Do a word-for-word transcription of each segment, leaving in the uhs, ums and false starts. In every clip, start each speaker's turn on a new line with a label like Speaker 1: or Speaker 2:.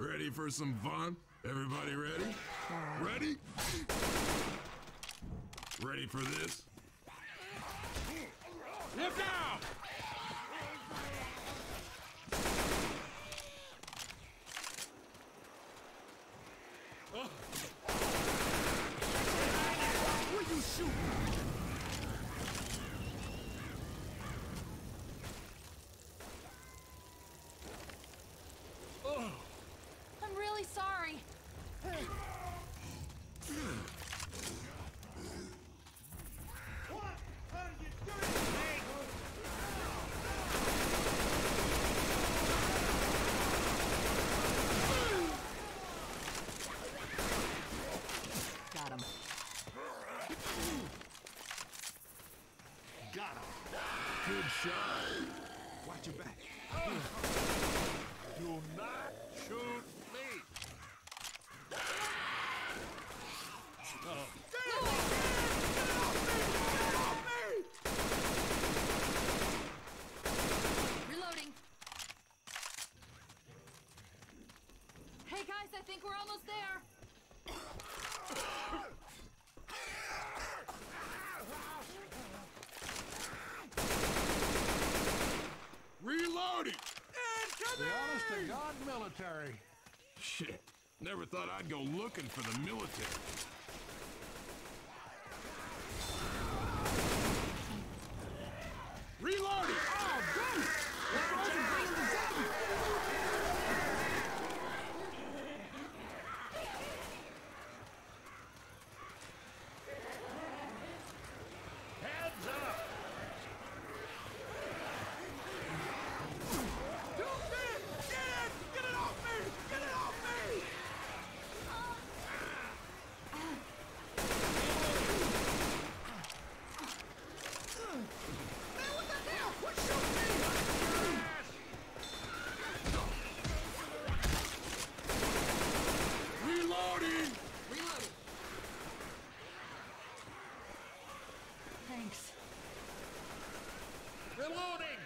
Speaker 1: Ready for some fun? Everybody ready? Ready? Ready for this? Look out! Oh. Where you shooting? Oh.
Speaker 2: I'm really sorry.
Speaker 3: What are you doing? Hey!
Speaker 2: Got him.
Speaker 3: Got him.
Speaker 1: Good shot.
Speaker 3: Watch your back. Do not shoot me. Oh. Get off me!
Speaker 2: Reloading. Hey guys, I think we're almost there.
Speaker 1: Reloading!
Speaker 3: The honest to God military.
Speaker 1: Shit. Never thought I'd go looking for the military. Reloading!
Speaker 3: Oh, dude! What's wrong with bringing the zombie? Heads up! Don't get it! Get it! Get it off me! Get it off me! Man, what the hell? What shooting me?
Speaker 1: Reloading!
Speaker 2: Reloading. Thanks.
Speaker 3: Reloading!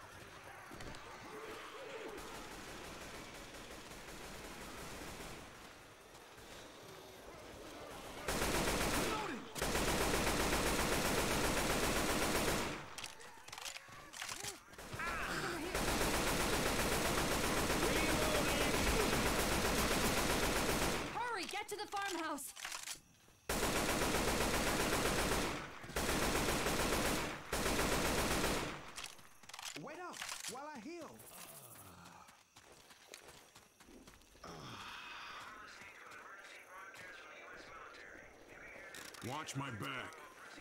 Speaker 2: Hurry, get to the farmhouse.
Speaker 3: Wait up while I heal.
Speaker 1: Watch my back.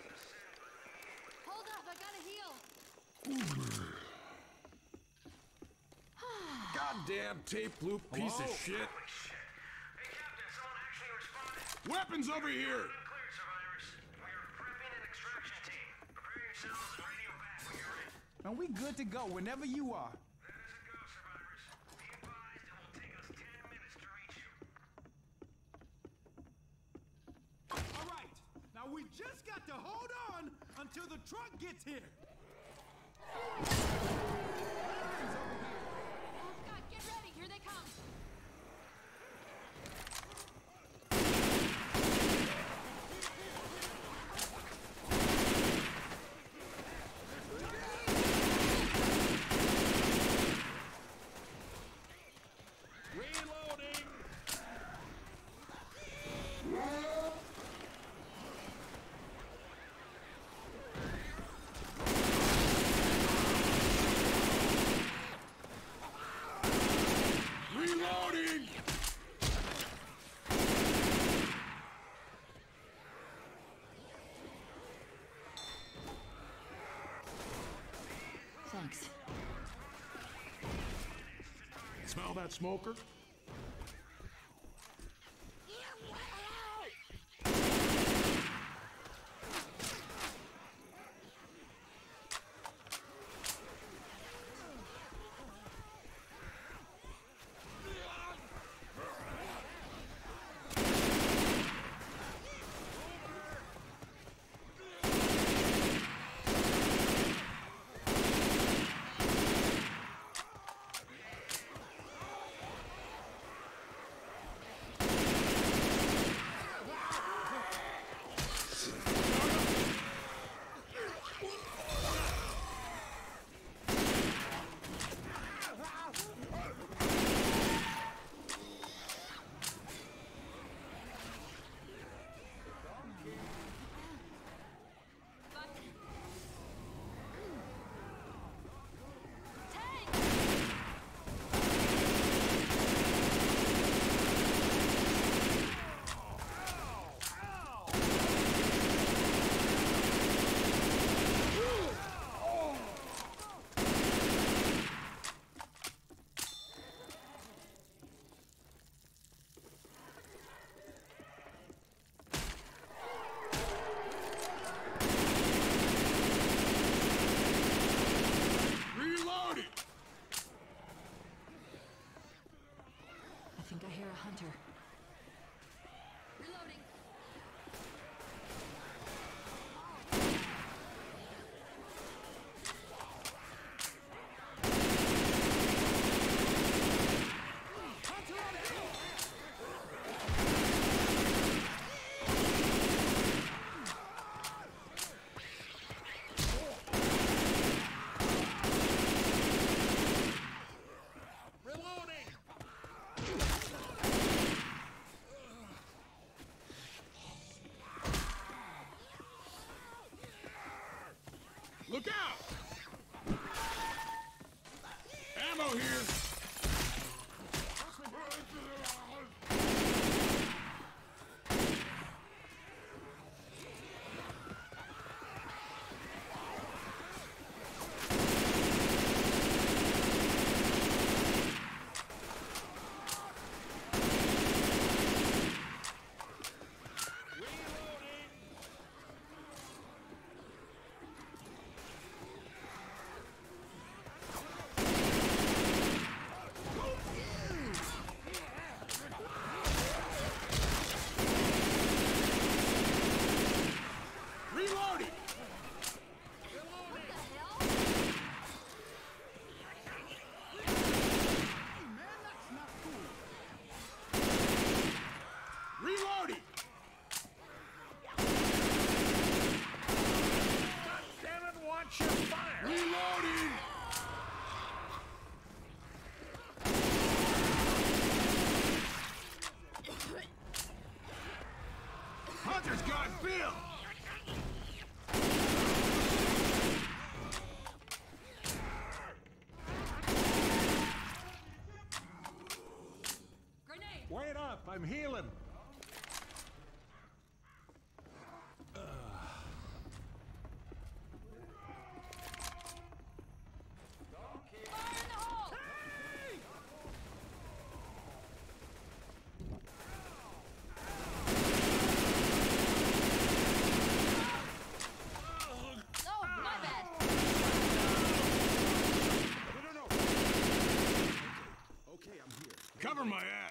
Speaker 2: Hold up, I gotta heal.
Speaker 1: Goddamn tape loop piece
Speaker 3: Hello?
Speaker 1: of shit.
Speaker 4: Holy shit. Hey, Captain, someone actually responded.
Speaker 1: Weapons over here!
Speaker 4: Clear, survivors. We are prepping an extraction team. Prepare yourselves and radio back when you're ready.
Speaker 3: And we good to go whenever you are.
Speaker 4: That is a go, survivors. Be advised it will take us ten minutes to reach you.
Speaker 3: All right. Now we just got to hold on until the truck gets here.
Speaker 2: Oh God, get ready, here they come.
Speaker 3: Reloading.
Speaker 1: Reloading!
Speaker 2: Thanks.
Speaker 1: Smell that smoker? ammo here. Hunter's got Bill!
Speaker 2: Grenade!
Speaker 3: Wait up, I'm healing.
Speaker 2: Fire in the hole! Oh, my bad.
Speaker 3: No, no, no. Okay, I'm here.
Speaker 1: Cover my